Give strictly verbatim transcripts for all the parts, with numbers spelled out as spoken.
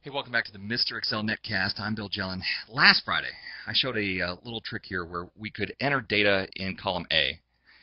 Hey, welcome back to the Mister Excel Netcast. I'm Bill Jelen. Last Friday, I showed a uh, little trick here where we could enter data in column A,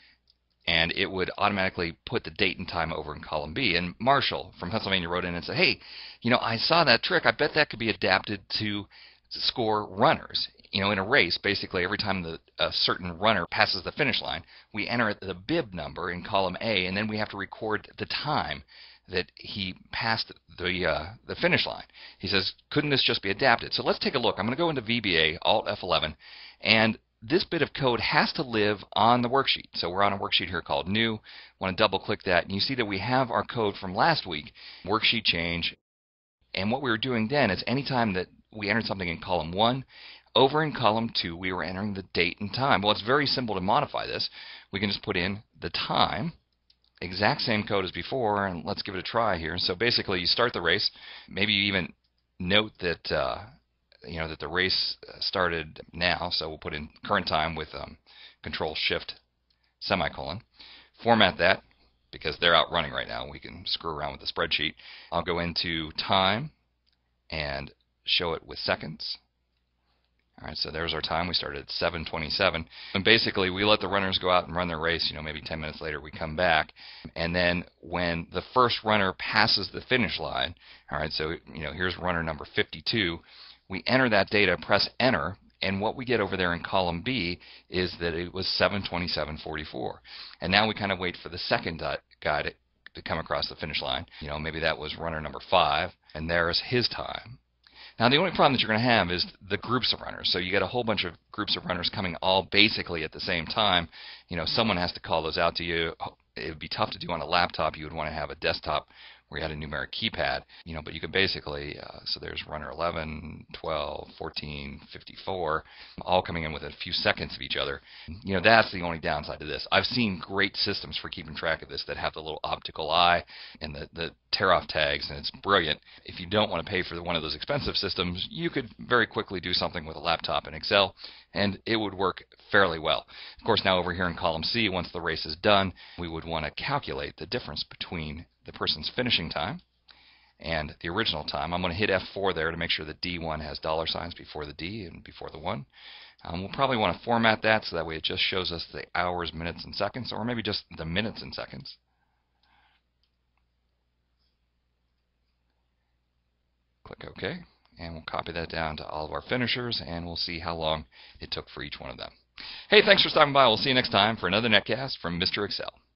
and it would automatically put the date and time over in column B. And Marshall from Pennsylvania wrote in and said, hey, you know, I saw that trick. I bet that could be adapted to score runners. You know, in a race, basically every time the, a certain runner passes the finish line, we enter the bib number in column A, and then we have to record the time that he passed the uh, the finish line. He says, couldn't this just be adapted? So let's take a look. I'm going to go into V B A, Alt F eleven, and this bit of code has to live on the worksheet. So we're on a worksheet here called New. I want to double click that, and you see that we have our code from last week, worksheet change. And what we were doing then is anytime that we entered something in column one, over in column two, we were entering the date and time. Well, it's very simple to modify this. We can just put in the time. Exact same code as before, and let's give it a try here. So basically, you start the race. Maybe you even note that uh, you know that the race started now. So we'll put in current time with um, Control Shift semicolon. Format that because they're out running right now. We can screw around with the spreadsheet. I'll go into time and show it with seconds. All right, so there's our time. We started at seven twenty-seven, and basically we let the runners go out and run their race. You know, maybe ten minutes later we come back, and then when the first runner passes the finish line, all right, so you know here's runner number fifty-two. We enter that data, press enter, and what we get over there in column B is that it was seven twenty-seven forty-four, and now we kind of wait for the second guy to, to come across the finish line. You know, maybe that was runner number five, and there's his time. Now, the only problem that you're going to have is the groups of runners. So you get a whole bunch of groups of runners coming all basically at the same time. You know, someone has to call those out to you. It would be tough to do on a laptop. You would want to have a desktop where you had a numeric keypad. You know, but you could basically, uh, so there's runner eleven, twelve, fourteen, fifty-four, all coming in within a few seconds of each other. You know, that's the only downside to this. I've seen great systems for keeping track of this that have the little optical eye and the, the tear-off tags, and it's brilliant. If you don't want to pay for one of those expensive systems, you could very quickly do something with a laptop in Excel, and it would work fairly well. Of course, now over here in column C, once the race is done, we would want to calculate the difference between the person's finishing time and the original time. I'm going to hit F four there to make sure that D one has dollar signs before the D and before the one. Um, we'll probably want to format that so that way it just shows us the hours, minutes, and seconds, or maybe just the minutes and seconds. Click OK, and we'll copy that down to all of our finishers, and we'll see how long it took for each one of them. Hey, thanks for stopping by. We'll see you next time for another netcast from Mister Excel.